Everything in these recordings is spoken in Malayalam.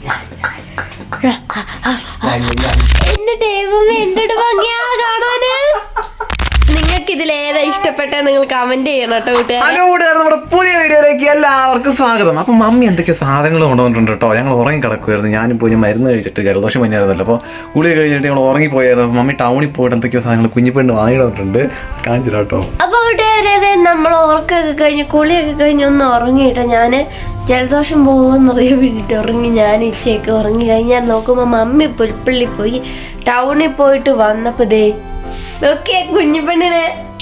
എന്റെ ദൈവമേ, എന്നോട് ഭംഗിയാ കാണാന്. നിങ്ങൾക്ക് ഇതിലേതാ ഇഷ്ടപ്പെട്ട നിങ്ങൾ കമന്റ് ചെയ്യണം കേട്ടോ. നമ്മുടെ പുതിയ വീഡിയോയിലേക്ക് എല്ലാവർക്കും സ്വാഗതം. അപ്പൊ മമ്മി എന്തൊക്കെയോ സാധനങ്ങൾ കൊണ്ടുവന്നിട്ടുണ്ട് കേട്ടോ. ഞങ്ങൾ ഉറങ്ങി കിടക്കുമായിരുന്നു. ഞാനും പോയി മരുന്ന് കഴിച്ചിട്ട് ജലദോഷം പനിയായിരുന്നല്ലോ. അപ്പോൾ കുളി കഴിഞ്ഞിട്ട് ഞങ്ങൾ ഉറങ്ങിപ്പോയായിരുന്നു. അപ്പോൾ മമ്മി ടൗണിൽ പോയിട്ട് എന്തൊക്കെയോ സാധനങ്ങൾ കുഞ്ഞിപ്പെണ്ണ് വാങ്ങിയിട്ടുണ്ട്. കാണിച്ചില്ല കേട്ടോ. അപ്പൊ കൂട്ടുകാരെ, നമ്മൾ ഉറക്കൊക്കെ കഴിഞ്ഞ് കുളിയൊക്കെ കഴിഞ്ഞ് ഒന്ന് ഉറങ്ങിയിട്ടോ. ഞാന് ജലദോഷം പോകുമെന്നറിയാൻ വേണ്ടിട്ട് ഉറങ്ങി. ഞാൻ ഇച്ചയൊക്കെ ഉറങ്ങി കഴിഞ്ഞാൽ നോക്കുമ്പോ മമ്മി പുൽപ്പള്ളി പോയി ടൗണിൽ പോയിട്ട് വന്നപ്പോ ദേ നോക്കിയേ കുഞ്ഞിപ്പെണ്ണിനെ.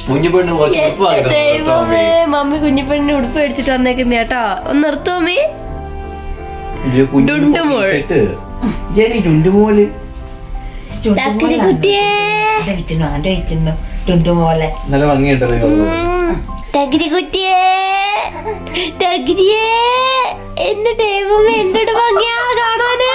ദൈവമേ, മമ്മി കുഞ്ഞിപ്പെണ്ണിന് ഉടുപ്പ് മേടിച്ചിട്ട് വന്നേക്കുന്ന കേട്ടോ. ഒന്ന് നിർത്തോ മമ്മി. എന്റെ ദൈവമേ, എന്നോട് ഭംഗിയാ കാണാന്.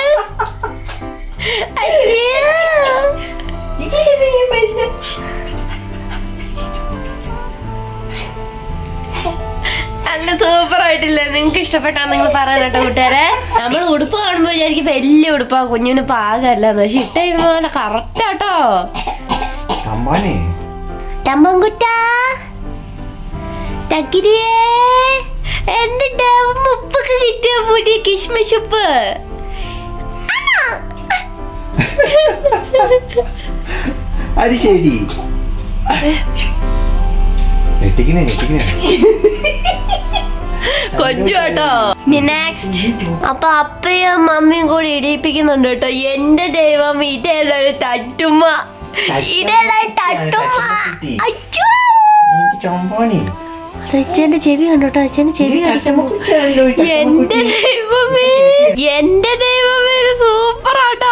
നല്ല സൂപ്പർ ആയിട്ടില്ലേ? നിങ്ങക്ക് ഇഷ്ടപ്പെട്ടാ നിങ്ങൾ പറയാനട്ടോ കൂട്ടുകാരെ. നമ്മൾ ഉടുപ്പ് കാണുമ്പോ വിചാരിക്കും വലിയ ഉടുപ്പാ, കുഞ്ഞിന് പാകല്ലാന്ന്. പക്ഷെ ഇട്ട കഴിയുമ്പോ കറക്റ്റ് ആട്ടോ. ടമ്പൻകുട്ടാ, തക്കിരിയേ, എന്റെ ഉപ്പൊക്കെ കിട്ടിയ പുതിയ കിഷ്മിഷ് ഉപ്പ്. അത് ശരി. കൊഞ്ചോട്ടോ. നെക്സ്റ്റ് അപ്പൊ അപ്പയും മമ്മിയും കൂടി ഇടിയിപ്പിക്കുന്നുണ്ട് കേട്ടോ. എന്റെ ദൈവം, ഇതേതൊരു തട്ടുമ്മ, ഇതേതൊരു തട്ടുമ്മ. അച്ഛന്റെ ചെവി കണ്ടോട്ടോ. അച്ഛന്റെ ചെവി കണ്ടോ. എന്റെ ദൈവമേ, എന്റെ ദൈവമേ, സൂപ്പർ ആട്ടോ.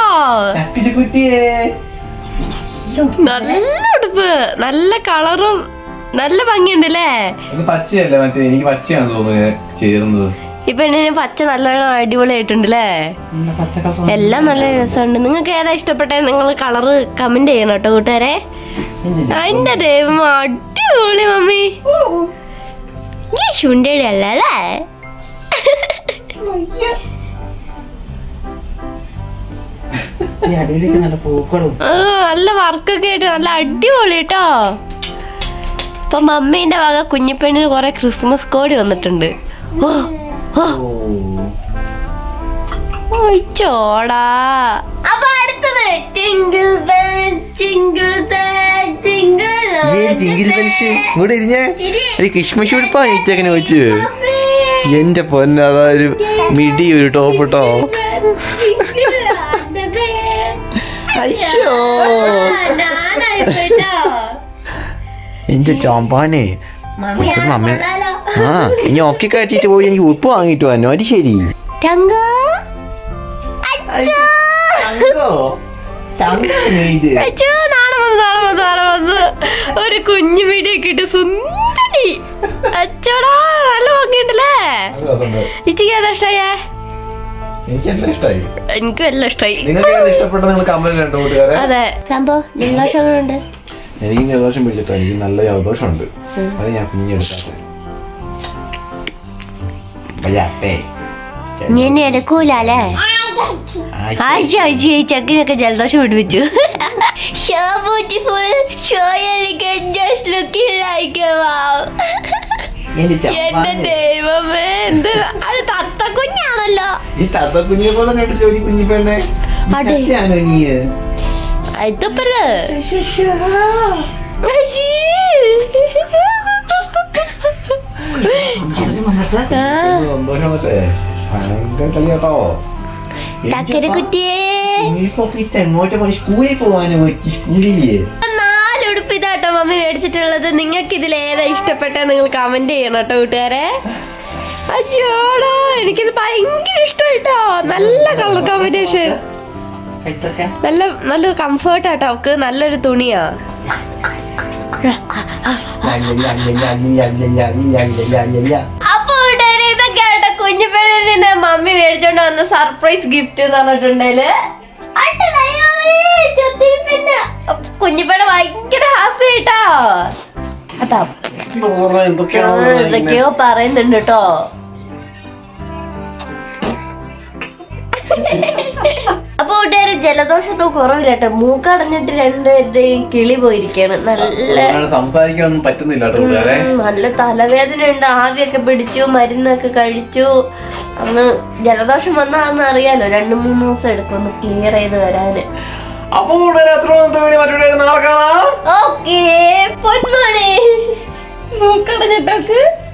നല്ല ഉടുപ്പ്, നല്ല കളറും നല്ല ഭംഗിയുണ്ടല്ലേ. പച്ചയല്ലേ മറ്റേ? എനിക്ക് പച്ചയാണ് തോന്നുന്നത് ചേരുന്നത്. ഈ പെണ്ണിന് പച്ച നല്ലോണം അടിപൊളിയായിട്ടുണ്ടല്ലേ. എല്ലാം നല്ല രസമുണ്ട്. നിങ്ങൾക്ക് ഏതാ ഇഷ്ടപ്പെട്ടെ നിങ്ങൾ കളറ് കമന്റ് ചെയ്യണം കേട്ടോ കൂട്ടുകാരെ. എന്റെ ദൈവം, അടിപൊളി മമ്മി. ഈ ശുണ്ടയുടെ അല്ലേ? നല്ല വർക്കൊക്കെ ആയിട്ട് നല്ല അടിപൊളി കേട്ടോ. ഇപ്പൊ മമ്മീന്റെ വക കുഞ്ഞിപ്പെണ്ണിന് കൊറേ ക്രിസ്മസ് കോടി വന്നിട്ടുണ്ട്. ചോടാ. അപ്പൊ അടുത്തത് jingle bell, jingle bell, jingle. കിഷ്മിഷ് ഉടുപ്പാ ഏറ്റങ്ങനെ വെച്ച്. എന്റെ പൊന്നെ, അതൊരു മിടി ഒരു ടോപ്പ് കേട്ടോ. എന്റെ ചാമ്പാനെ, മമ്മി ഇനി ഒക്കെ കയറ്റിട്ട് പോയി എനിക്ക് ഉപ്പ് വാങ്ങിട്ട് വന്നു. അത് ശരി. ഒരു കുഞ്ഞു വീഡിയൊക്കെ ഇട്ട് സുന്ദരി. അച്ചോടാ, നല്ല ഭംഗിയുണ്ടല്ലേ. ഇച്ചിക്ക് ഏതാ ഇഷ്ടായേ? എനിക്ക് എല്ലാം ഇഷ്ടായി. അതെ, സംഭവം ജലദോഷങ്ങളുണ്ട്. എനിക്ക് ജലദോഷം പിടിച്ചിട്ടോ. എനിക്ക് നല്ല ജലദോഷമുണ്ട്. അത് ഞാൻ കുഞ്ഞെടുക്കാത്ത. ഇനി എടുക്കൂലേ? ചക്കിനൊക്കെ ജലദോഷം പിടിപ്പിച്ചു. So beautiful, so elegant, just looking like a wow. എന്റെ ദൈവമേ, എന്ത് അത് തത്തക്കുഞ്ഞാണല്ലോ. ഈ തത്തക്കുഞ്ഞിനെ പോലെ തന്നെ ചോദി കുഞ്ഞിപ്പെണ്ണെ. നാലുടുപ്പ് ഇതാട്ടോ മമ്മി മേടിച്ചിട്ടുള്ളത്. നിങ്ങൾക്ക് ഇതിലേതാ ഇഷ്ടപ്പെട്ട നിങ്ങൾ കമന്റ് ചെയ്യണം കേട്ടോ കൂട്ടുകാരെ. അയ്യോടാ, എനിക്കിത് ഭയങ്കര ഇഷ്ടമായിട്ടോ. നല്ല കളർ കോമ്പിനേഷൻ, നല്ല കംഫേർട്ട് ആട്ടോ. അവക്ക് നല്ലൊരു തുണിയാ. അപ്പൊ ഇതൊക്കെ ആട്ടോ കുഞ്ഞിപ്പെണ്ണിന് മമ്മി മേടിച്ചോണ്ട് വന്ന സർപ്രൈസ് ഗിഫ്റ്റ് എന്ന് പറഞ്ഞിട്ടുണ്ടെങ്കില് കുഞ്ഞിപ്പെണ്ണ ഭയങ്കര ഹാപ്പി ആയിട്ടോ. എന്തൊക്കെയോ പറയുന്നുണ്ട് കേട്ടോ. അപ്പൊ കൂട്ടുകാര് ജലദോഷമൊന്നും കുറവില്ല കേട്ടോ. മൂക്കടഞ്ഞിട്ട് രണ്ടുപേരുടെയും കിളി പോയിരിക്കാണ്. നല്ല സംസാരിക്കാനൊന്നും പറ്റുന്നില്ല. നല്ല തലവേദന ഉണ്ട്. ആവിയൊക്കെ പിടിച്ചു, മരുന്നൊക്കെ കഴിച്ചു. അന്ന് ജലദോഷം വന്നാന്ന് അറിയാലോ, 2-3 ദിവസം എടുക്കും ഒന്ന് ക്ലിയർ ചെയ്ത് വരാന്. അപ്പൊ നാളെ കാണാം. ഓക്കേ, പൊന്മണി മൂക്കടഞ്ഞിട്ടൊക്കെ